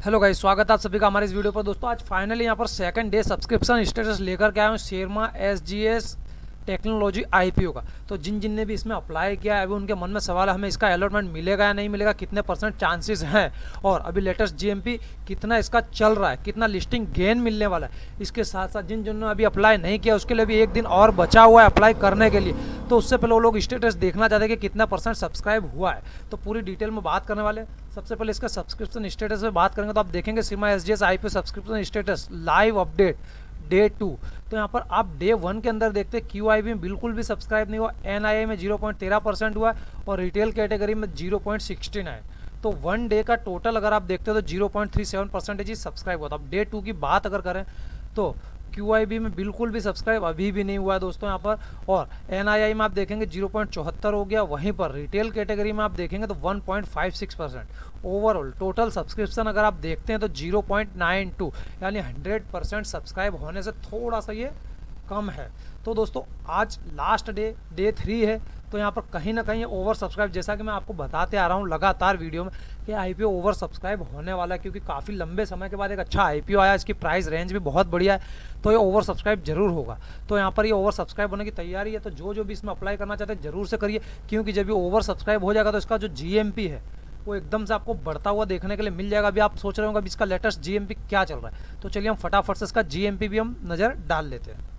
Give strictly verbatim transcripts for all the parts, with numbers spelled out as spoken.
Hello guys, स्वागत है आप सभी का हमारे इस वीडियो पर। दोस्तों आज फाइनली यहाँ पर सेकंड डे सब्सक्रिप्शन स्टेटस लेकर के आया हूँ शेरमा एसजीएस टेक्नोलॉजी आईपीओ का। तो जिन जिन ने भी इसमें अप्लाई किया है अभी उनके मन में सवाल है हमें इसका अलॉटमेंट मिलेगा या नहीं मिलेगा, कितने परसेंट चांसेस हैं, और अभी लेटेस्ट जीएमपी कितना इसका चल रहा है, कितना लिस्टिंग गेन मिलने वाला है। इसके साथ साथ जिन जिन ने अभी अप्लाई नहीं किया उसके लिए भी एक दिन और बचा हुआ है अप्लाई करने के लिए। तो उससे पहले वो लोग स्टेटस देखना चाहते हैं कि कितना परसेंट सब्सक्राइब हुआ है, तो पूरी डिटेल में बात करने वाले। सबसे पहले इसका सब्सक्रिप्शन स्टेटस में बात करेंगे तो आप देखेंगे Syrma SGS IPO subscription status live update day two. तो यहाँ पर आप डे वन के अंदर देखते हैं क्यू आई बी में बिल्कुल भी सब्सक्राइब नहीं हुआ, एन आई आई में जीरो पॉइंट तेरह परसेंट हुआ और रिटेल कैटेगरी में जीरो पॉइंट सिक्सटी नाइन। तो वन डे का टोटल अगर आप देखते हो तो zero point three seven percentage ही सब्सक्राइब हुआ था। अब डे टू की बात अगर करें तो क्यू आई बी में बिल्कुल भी सब्सक्राइब अभी भी नहीं हुआ है दोस्तों यहाँ पर, और एन आई आई में आप देखेंगे जीरो पॉइंट चौहत्तर हो गया। वहीं पर रिटेल कैटेगरी में आप देखेंगे तो one point five six percent. Overall total subscription अगर आप देखते हैं तो जीरो पॉइंट नाइन टू, यानी हंड्रेड परसेंट सब्सक्राइब होने से थोड़ा सा ये कम है। तो दोस्तों आज लास्ट डे डे थ्री है, तो यहाँ पर कहीं ना कहीं ओवर सब्सक्राइब, जैसा कि मैं आपको बताते आ रहा हूँ लगातार वीडियो में कि आईपीओ ओवर सब्सक्राइब होने वाला है, क्योंकि काफ़ी लंबे समय के बाद एक अच्छा आईपीओ आया, इसकी प्राइस रेंज भी बहुत बढ़िया है, तो ये ओवर सब्सक्राइब जरूर होगा। तो यहाँ पर ये ओवर सब्सक्राइब होने की तैयारी है, तो जो जो भी इसमें अप्लाई करना चाहते हैं जरूर से करिए, क्योंकि जब ये ओवर सब्सक्राइब हो जाएगा तो इसका जो जीएमपी है वो एकदम से आपको बढ़ता हुआ देखने के लिए मिल जाएगा। अभी आप सोच रहे होंगे अभी इसका लेटेस्ट जीएमपी क्या चल रहा है, तो चलिए हम फटाफट से इसका जीएमपी भी हम नज़र डाल लेते हैं।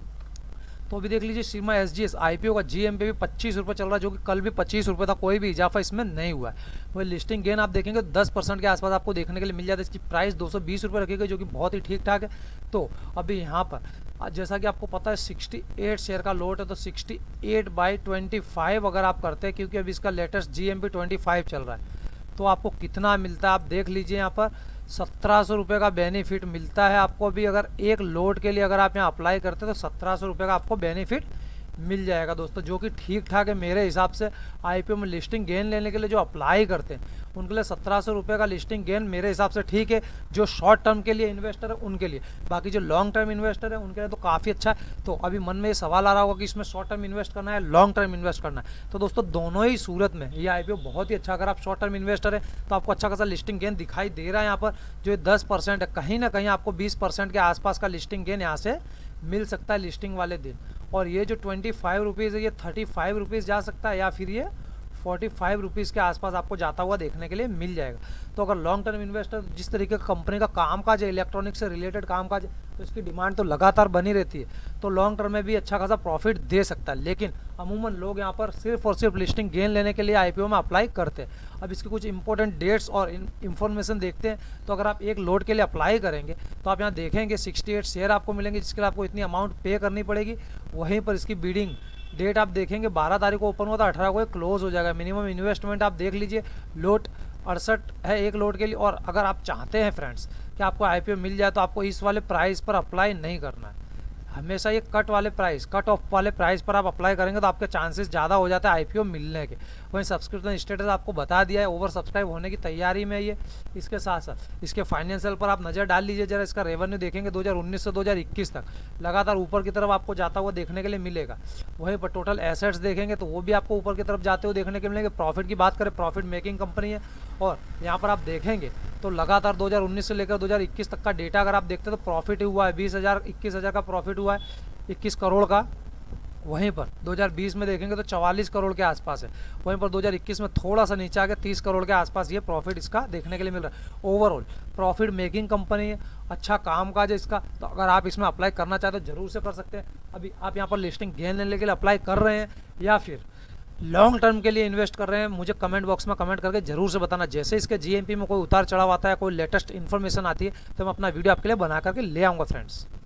तो अभी देख लीजिए शेरमा एसजीएस आईपीओ का जीएमपी भी पच्चीस रुपये चल रहा है, जो कि कल भी पच्चीस रुपये था, कोई भी इजाफा इसमें नहीं हुआ है। वही लिस्टिंग गेन आप देखेंगे दस परसेंट के आसपास आपको देखने के लिए मिल जाता है। इसकी प्राइस दो सौ बीस रुपये रखी गई, जो कि बहुत ही ठीक ठाक है। तो अभी यहाँ पर जैसा कि आपको पता है अड़सठ शेयर का लोट है, तो अड़सठ बाई पच्चीस अगर आप करते हैं, क्योंकि अभी इसका लेटेस्ट जीएमपी पच्चीस चल रहा है, तो आपको कितना मिलता है आप देख लीजिए। यहाँ पर सत्रह सौ रुपये का बेनिफिट मिलता है आपको। अभी अगर एक लोड के लिए अगर आप यहाँ अप्लाई करते हैं तो सत्रह सौ रुपये का आपको बेनिफिट मिल जाएगा दोस्तों, जो कि ठीक ठाक है मेरे हिसाब से। आईपीओ में लिस्टिंग गेन लेने के लिए जो अप्लाई करते हैं उनके लिए सत्रह सौ रुपये का लिस्टिंग गेन मेरे हिसाब से ठीक है, जो शॉर्ट टर्म के लिए इन्वेस्टर है उनके लिए। बाकी जो लॉन्ग टर्म इन्वेस्टर है उनके लिए तो काफ़ी अच्छा है। तो अभी मन में ये सवाल आ रहा होगा कि इसमें शॉर्ट टर्म इन्वेस्ट करना है, लॉन्ग टर्म इन्वेस्ट करना है, तो दोस्तों दोनों ही सूरत में ये आईपीओ बहुत ही अच्छा। अगर आप शॉर्ट टर्म इन्वेस्टर है तो आपको अच्छा खासा लिस्टिंग गेन दिखाई दे रहा है यहाँ पर, जो दस परसेंट है, कहीं ना कहीं आपको बीस परसेंट के आसपास का लिस्टिंग गेन यहाँ से मिल सकता है लिस्टिंग वाले दिन। और ये जो ट्वेंटी फाइव रुपीज़ है ये थर्टी फाइव रुपीज़ जा सकता है, या फिर ये फोर्टी फाइव रुपीज़ के आसपास आपको जाता हुआ देखने के लिए मिल जाएगा। तो अगर लॉन्ग टर्म इन्वेस्टर जिस तरीके का कंपनी का कामकाज है, इलेक्ट्रॉनिक्स से रिलेटेड कामकाज है, तो इसकी डिमांड तो लगातार बनी रहती है, तो लॉन्ग टर्म में भी अच्छा खासा प्रॉफिट दे सकता है। लेकिन अमूमन लोग यहाँ पर सिर्फ और सिर्फ लिस्टिंग गेन लेने के लिए आईपीओ में अप्लाई करते हैं। अब इसके कुछ इंपॉर्टेंट डेट्स और इन्फॉर्मेशन देखते हैं। तो अगर आप एक लोड के लिए अप्लाई करेंगे तो आप यहाँ देखेंगे अड़सठ शेयर आपको मिलेंगे, जिसके लिए आपको इतनी अमाउंट पे करनी पड़ेगी। वहीं पर इसकी बीडिंग डेट आप देखेंगे बारह तारीख को ओपन हुआ था, अठारह को क्लोज हो जाएगा। मिनिमम इन्वेस्टमेंट आप देख लीजिए, लोट अड़सठ है एक लोड के लिए। और अगर आप चाहते हैं फ्रेंड्स कि आपको आईपीओ मिल जाए तो आपको इस वाले प्राइस पर अप्लाई नहीं करना है, हमेशा ये कट वाले प्राइस, कट ऑफ वाले प्राइस पर आप अप्लाई करेंगे तो आपके चांसेस ज़्यादा हो जाते हैं आईपीओ मिलने के। वहीं सब्सक्रिप्शन स्टेटस आपको बता दिया है, ओवर सब्सक्राइब होने की तैयारी में ये। इसके साथ साथ इसके फाइनेंशियल पर आप नज़र डाल लीजिए जरा, इसका रेवेन्यू देखेंगे दो हज़ार उन्नीस से दो हज़ार इक्कीस तक लगातार ऊपर की तरफ आपको जाता हुआ देखने के लिए मिलेगा। वहीं पर टोटल एसेट्स देखेंगे तो वो भी आपको ऊपर की तरफ जाते हुए देखने के मिलेंगे। प्रॉफिट की बात करें, प्रॉफिट मेकिंग कंपनी है, और यहाँ पर आप देखेंगे तो लगातार दो हज़ार उन्नीस से लेकर दो हज़ार इक्कीस तक का डेटा अगर आप देखते हैं तो प्रॉफिट हुआ है बीस हज़ार इक्कीस हज़ार का प्रॉफिट हुआ है, इक्कीस करोड़ का। वहीं पर दो हज़ार बीस में देखेंगे तो चवालीस करोड़ के आसपास है। वहीं पर दो हज़ार इक्कीस में थोड़ा सा नीचे आके तीस करोड़ के आसपास ये प्रॉफिट इसका देखने के लिए मिल रहा है। ओवरऑल प्रॉफिट मेकिंग कंपनी है, अच्छा कामकाज है इसका। तो अगर आप इसमें अप्लाई करना चाहते हो जरूर से कर सकते हैं। अभी आप यहाँ पर लिस्टिंग गेन लेने के लिए अप्लाई कर रहे हैं या फिर लॉन्ग टर्म के लिए इन्वेस्ट कर रहे हैं, मुझे कमेंट बॉक्स में कमेंट करके जरूर से बताना। जैसे इसके जीएमपी में कोई उतार चढ़ाव आता है, कोई लेटेस्ट इन्फॉर्मेशन आती है, तो मैं अपना वीडियो आपके लिए बना करके ले आऊँगा फ्रेंड्स।